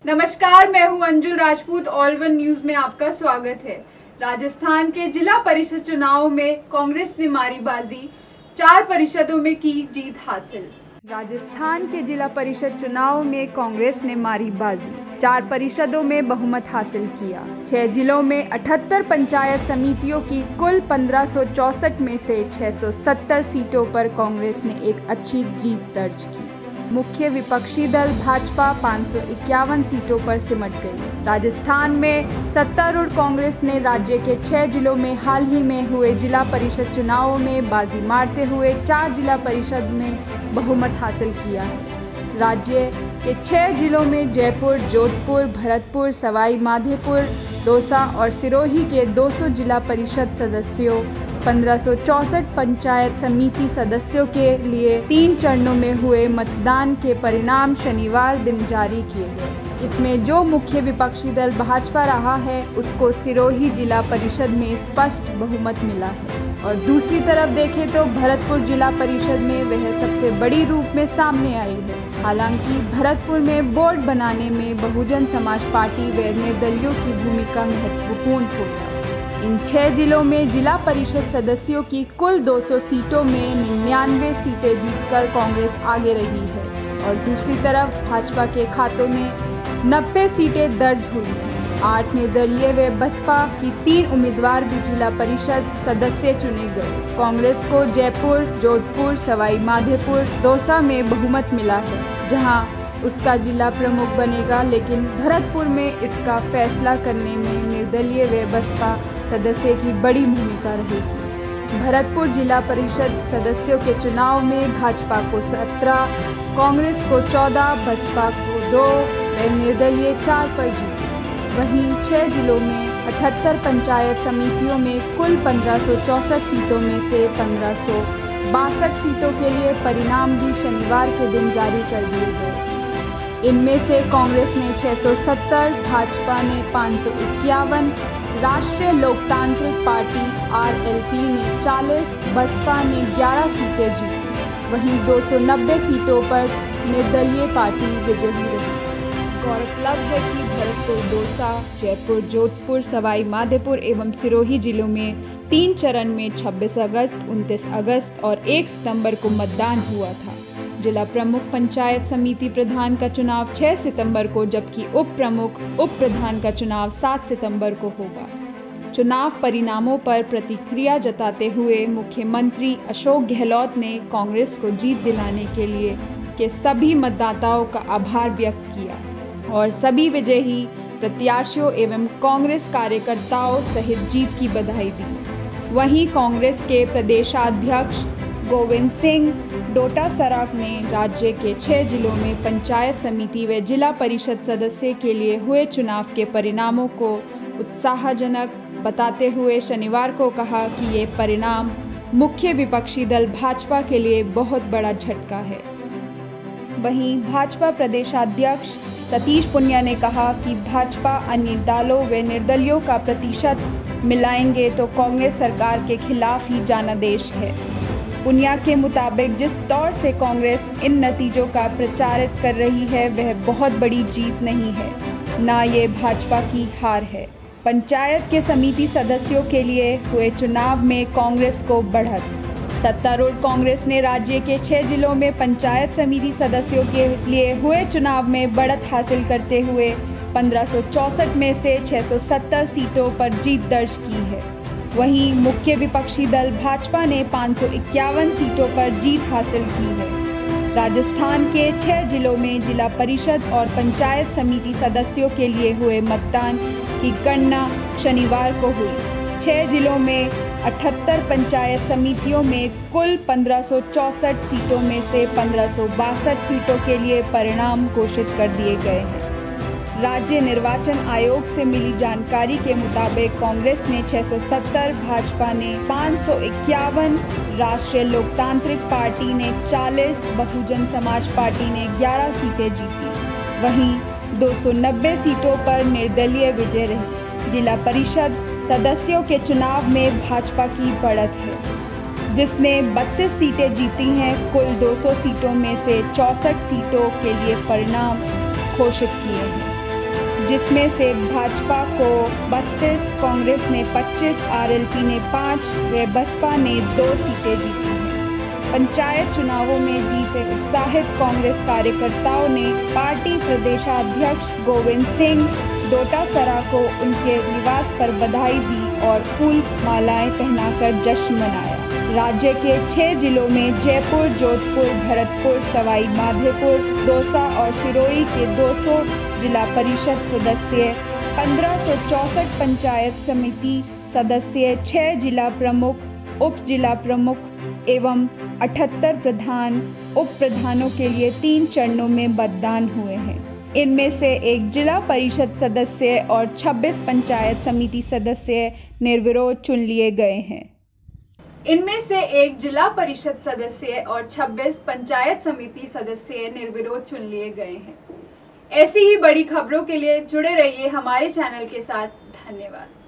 नमस्कार, मैं हूं Anjul Rajput. All one news में आपका स्वागत है। राजस्थान के जिला परिषद चुनाव में कांग्रेस ने मारी बाजी, 4 परिषदों में की जीत हासिल। राजस्थान के जिला परिषद चुनाव में कांग्रेस ने मारी बाजी, 4 परिषदों में बहुमत हासिल किया। 6 जिलों में 78 पंचायत समितियों की कुल 1564 में से 670 सीटों पर कांग्रेस ने एक अच्छी जीत दर्ज की। मुख्य विपक्षी दल भाजपा 551 सीटों पर सिमट गई। राजस्थान में सत्तारूढ़ कांग्रेस ने राज्य के 6 जिलों में हाल ही में हुए जिला परिषद चुनावों में बाजी मारते हुए 4 जिला परिषद में बहुमत हासिल किया है। राज्य के 6 जिलों में जयपुर, जोधपुर, भरतपुर, सवाई माधोपुर, दौसा और सिरोही के 200 जिला परिषद सदस्यों, 1564 पंचायत समिति सदस्यों के लिए 3 चरणों में हुए मतदान के परिणाम शनिवार दिन जारी किए गए। इसमें जो मुख्य विपक्षी दल भाजपा रहा है उसको सिरोही जिला परिषद में स्पष्ट बहुमत मिला है और दूसरी तरफ देखें तो भरतपुर जिला परिषद में वह सबसे बड़ी रूप में सामने आई है। हालांकि भरतपुर में बोर्ड बनाने में बहुजन समाज पार्टी व निर्दलियों की भूमिका महत्वपूर्ण होगी। इन 6 जिलों में जिला परिषद सदस्यों की कुल 200 सीटों में 99 सीटें जीतकर कांग्रेस आगे रही है और दूसरी तरफ भाजपा के खातों में 90 सीटें दर्ज हुई हैं। 8 निर्दलीय व बसपा की 3 उम्मीदवार भी जिला परिषद सदस्य चुने गए। कांग्रेस को जयपुर, जोधपुर, सवाई माधोपुर, दौसा में बहुमत मिला है, जहां उसका जिला प्रमुख बनेगा, लेकिन भरतपुर में इसका फैसला करने में निर्दलीय व बसपा सदस्य की बड़ी भूमिका रहेगी। भरतपुर जिला परिषद सदस्यों के चुनाव में भाजपा को 17, कांग्रेस को 14, बसपा को 2 व निर्दलीय 4 पर जीती। वहीं 6 जिलों में 78 पंचायत समितियों में कुल 1564 सीटों में से 1562 सीटों के लिए परिणाम भी शनिवार के दिन जारी कर दिए गए। इनमें से कांग्रेस ने 670, भाजपा ने 551, राष्ट्रीय लोकतांत्रिक पार्टी RLP ने 40, बसपा ने 11 सीटें जीती। वहीं 290 सीटों पर निर्दलीय पार्टी विजयी रही। गौरतलब है कि भरतपुर, दौसा, जयपुर, जोधपुर, सवाई माधोपुर एवं सिरोही जिलों में 3 चरण में 26 अगस्त, 29 अगस्त और 1 सितंबर को मतदान हुआ था। जिला प्रमुख पंचायत समिति प्रधान का चुनाव 6 सितंबर को, जबकि उप प्रमुख, उप प्रधान का चुनाव 7 सितंबर को होगा। चुनाव परिणामों पर प्रतिक्रिया जताते हुए मुख्यमंत्री अशोक गहलोत ने कांग्रेस को जीत दिलाने के सभी मतदाताओं का आभार व्यक्त किया और सभी विजयी प्रत्याशियों एवं कांग्रेस कार्यकर्ताओं सहित जीत की बधाई दी। वहीं कांग्रेस के प्रदेशाध्यक्ष गोविंद सिंह डोटासरा ने राज्य के 6 जिलों में पंचायत समिति व जिला परिषद सदस्य के लिए हुए चुनाव के परिणामों को उत्साहजनक बताते हुए शनिवार को कहा कि ये परिणाम मुख्य विपक्षी दल भाजपा के लिए बहुत बड़ा झटका है। वहीं भाजपा प्रदेशाध्यक्ष सतीश पुनिया ने कहा कि भाजपा अन्य दलों व निर्दलियों का प्रतिशत मिलाएंगे तो कांग्रेस सरकार के खिलाफ ही जनादेश है। पुनिया के मुताबिक जिस तौर से कांग्रेस इन नतीजों का प्रचारित कर रही है वह बहुत बड़ी जीत नहीं है, ना ये भाजपा की हार है। पंचायत के समिति सदस्यों के लिए हुए चुनाव में कांग्रेस को बढ़त। सत्तारूढ़ कांग्रेस ने राज्य के 6 जिलों में पंचायत समिति सदस्यों के लिए हुए चुनाव में बढ़त हासिल करते हुए 1564 में से 670 सीटों पर जीत दर्ज की है। वहीं मुख्य विपक्षी दल भाजपा ने 551 सीटों पर जीत हासिल की है। राजस्थान के 6 जिलों में जिला परिषद और पंचायत समिति सदस्यों के लिए हुए मतदान की गणना शनिवार को हुई। 6 जिलों में 78 पंचायत समितियों में कुल 1564 सीटों में से 1562 सीटों के लिए परिणाम घोषित कर दिए गए हैं। राज्य निर्वाचन आयोग से मिली जानकारी के मुताबिक कांग्रेस ने 670, भाजपा ने 551, राष्ट्रीय लोकतांत्रिक पार्टी ने 40, बहुजन समाज पार्टी ने 11 सीटें जीती। वहीं 290 सीटों पर निर्दलीय विजय रही। जिला परिषद सदस्यों के चुनाव में भाजपा की बढ़त है, जिसने 32 सीटें जीती हैं। कुल 200 सीटों में से 64 सीटों के लिए परिणाम घोषित किए हैं। जिसमें से भाजपा को 32, कांग्रेस ने 25, आरएलपी ने 5 व बसपा ने 2 सीटें जीती हैं। पंचायत चुनावों में जीते उत्साहित कांग्रेस कार्यकर्ताओं ने पार्टी प्रदेशाध्यक्ष गोविंद सिंह डोटासरा को उनके निवास पर बधाई दी और फूल मालाएं पहनाकर जश्न मनाया। राज्य के 6 जिलों में जयपुर, जोधपुर, भरतपुर, सवाई माधोपुर, दौसा और सिरोही के 200 जिला परिषद सदस्य, 1564 पंचायत समिति सदस्य, 6 जिला प्रमुख, उप जिला प्रमुख एवं 78 प्रधान, उप प्रधानों के लिए 3 चरणों में मतदान हुए हैं। इनमें से 1 जिला परिषद सदस्य और 26 पंचायत समिति सदस्य निर्विरोध चुन लिए गए हैं। इनमें से 1 जिला परिषद सदस्य और 26 पंचायत समिति सदस्य निर्विरोध चुन लिए गए हैं। ऐसी ही बड़ी खबरों के लिए जुड़े रहिए हमारे चैनल के साथ। धन्यवाद।